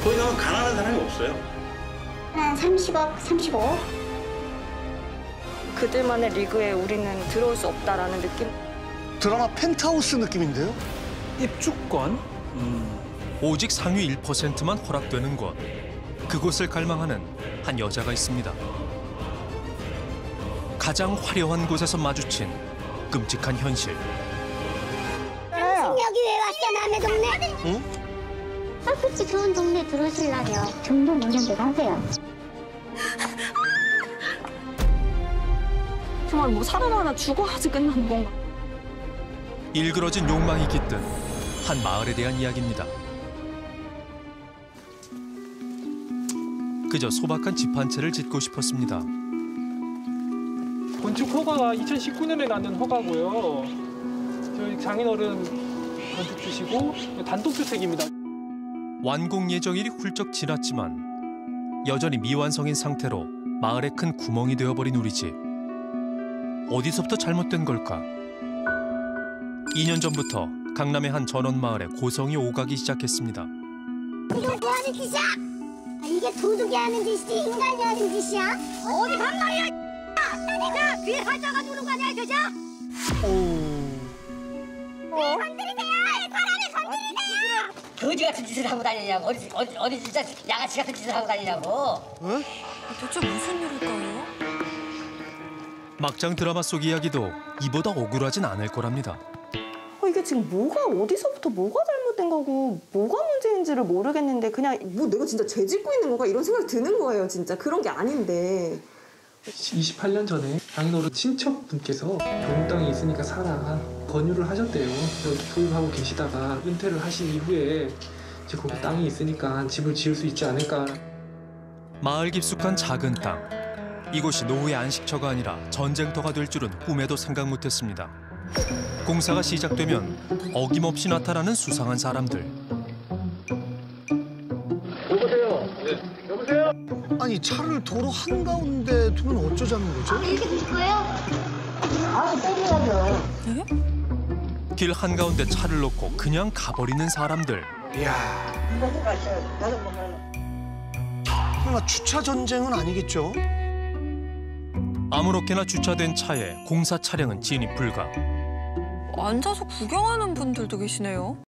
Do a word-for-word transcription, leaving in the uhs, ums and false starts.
거기 가면 가난한 사람이 없어요. 한 삼십억, 삼십오억. 그들만의 리그에 우리는 들어올 수 없다라는 느낌. 드라마 펜트하우스 느낌인데요? 입주권? 음. 오직 상위 일 퍼센트만 허락되는 곳. 그곳을 갈망하는 한 여자가 있습니다. 가장 화려한 곳에서 마주친 끔찍한 현실. 여기 왜 왔어, 남의 동네? 응? 아, 그치, 좋은 동네 들어오실라며. 정도 노년대로 하세요. 정말 뭐 살아나거나 죽어야지 끝나는 건가. 일그러진 욕망이 깃든 한 마을에 대한 이야기입니다. 그저 소박한 집 한 채를 짓고 싶었습니다. 건축 허가가 이천십구 년에 나는 허가고요. 저희 장인어른 건축 주시고 단독주택입니다. 완공 예정일이 훌쩍 지났지만 여전히 미완성인 상태로 마을에 큰 구멍이 되어버린 우리 집. 어디서부터 잘못된 걸까? 이 년 전부터 강남의 한 전원 마을에 고성이 오가기 시작했습니다. 이거 뭐 하는 짓이야? 아, 이게 도둑이 하는 짓이지 인간이 하는 짓이야? 어디 간 말이야? 야, 뒤에 살짝가 누는 거 아니야, 그죠? 왜 건드리세요? 사람을 건드리세요! 거지 같은 짓을 하고 다니냐고. 어디, 어디, 어디 진짜 양아치 같은 짓을 하고 다니냐고. 대체 무슨 일일까요? 막장 드라마 속 이야기도 이보다 억울하진 않을 거랍니다. 어, 이게 지금 뭐가 어디서부터 뭐가 잘못된 거고 뭐가 문제인지를 모르겠는데 그냥 뭐 내가 진짜 죄 짓고 있는 건가 이런 생각이 드는 거예요. 진짜 그런 게 아닌데. 이십팔 년 전에 장인어른 친척분께서 좋은 땅이 있으니까 사라 권유를 하셨대요. 소유하고 계시다가 은퇴를 하신 이후에 이제 거기 땅이 있으니까 집을 지을 수 있지 않을까. 마을 깊숙한 작은 땅. 이곳이 노후의 안식처가 아니라 전쟁터가 될 줄은 꿈에도 생각 못했습니다. 공사가 시작되면 어김없이 나타나는 수상한 사람들. 여보세요? 네. 여보세요? 아니 차를 도로 한가운데 두면 어쩌자는 거죠? 이렇게 드실 거예요? 아, 때리라고요. 길 한가운데 차를 놓고 그냥 가버리는 사람들. 이야. 설마 주차 전쟁은 아니겠죠? 아무렇게나 주차된 차에 공사 차량은 진입 불가. 앉아서 구경하는 분들도 계시네요.